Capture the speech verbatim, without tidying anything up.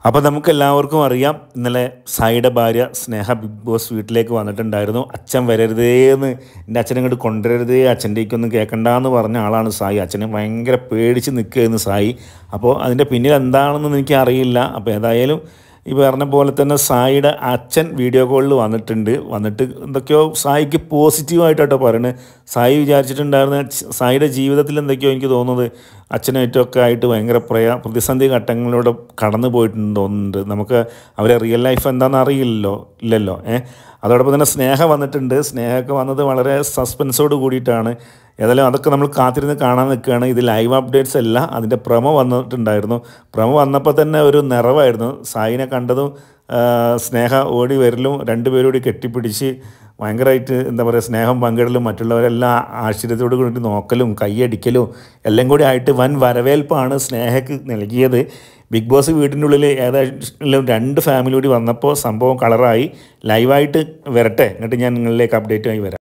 അപ്പോൾ നമുക്കെല്ലാവർക്കും അറിയാം, ഇന്നലെ സായിയുടെ ഭാര്യ സ്നേഹ ബിഗ് ബോസ് വീട്ടിലേക്ക് വന്നിട്ടുണ്ടായിരുന്നു. അച്ഛൻ വരരുതേ എന്ന്, എൻ്റെ അച്ഛനെ ഇങ്ങോട്ട് കൊണ്ടുവരരുതേ, അച്ഛൻ്റെക്കൊന്നും കേൾക്കണ്ടെന്ന് പറഞ്ഞ ആളാണ് സായി. അച്ഛനെ ഭയങ്കര പേടിച്ച് നിൽക്കുകയായിരുന്നു സായി. അപ്പോൾ അതിൻ്റെ പിന്നിൽ എന്താണെന്ന് എനിക്ക് അറിയില്ല. അപ്പോൾ ഏതായാലും ഈ പറഞ്ഞ പോലെ തന്നെ സായിയുടെ അച്ഛൻ വീഡിയോ കോളിൽ വന്നിട്ടുണ്ട്. വന്നിട്ട് എന്തൊക്കെയോ സായിക്ക് പോസിറ്റീവായിട്ടോ പറയുന്നത്. സായി വിചാരിച്ചിട്ടുണ്ടായിരുന്ന സായിയുടെ ജീവിതത്തിൽ എന്തൊക്കെയോ എനിക്ക് തോന്നുന്നത് അച്ഛനായിട്ടൊക്കെ ആയിട്ട് ഭയങ്കര പ്രയാ പ്രതിസന്ധി ഘട്ടങ്ങളിലൂടെ കടന്നു പോയിട്ടുണ്ടെന്ന് തോന്നുന്നുണ്ട്. നമുക്ക് അവരെ റിയൽ ലൈഫ് എന്താണെന്ന് അറിയില്ലല്ലോ ഇല്ലല്ലോ ഏഹ് അതോടൊപ്പം തന്നെ സ്നേഹ വന്നിട്ടുണ്ട്. സ്നേഹമൊക്കെ വന്നത് വളരെ സസ്പെൻസോട് കൂടിയിട്ടാണ്. ഏതായാലും അതൊക്കെ നമ്മൾ കാത്തിരുന്ന് കാണാൻ നിൽക്കുകയാണ്. ഇത് ലൈവ് അപ്ഡേറ്റ്സ് അല്ല, അതിൻ്റെ പ്രമോ വന്നിട്ടുണ്ടായിരുന്നു. പ്രമോ വന്നപ്പോൾ തന്നെ ഒരു നിറവായിരുന്നു. സായിനെ കണ്ടതും സ്നേഹ ഓടി വരലും രണ്ടുപേരും കൂടി കെട്ടിപ്പിടിച്ച് ഭയങ്കരമായിട്ട് എന്താ പറയുക സ്നേഹം പങ്കിടലും മറ്റുള്ളവരെല്ലാം ആശ്ചര്യത്തോട് കൂടി നോക്കലും കൈയടിക്കലും എല്ലാം കൂടി ആയിട്ട് വൻ വരവേൽപ്പാണ് സ്നേഹയ്ക്ക് നൽകിയത്. ബിഗ് ബോസ് വീടിൻ്റെ ഉള്ളിൽ ഏതായാലും രണ്ട് ഫാമിലി കൂടി വന്നപ്പോൾ സംഭവം കളറായി. ലൈവായിട്ട് വരട്ടെ, എന്നിട്ട് ഞാൻ നിങ്ങളിലേക്ക് അപ്ഡേറ്റുമായി വരാം.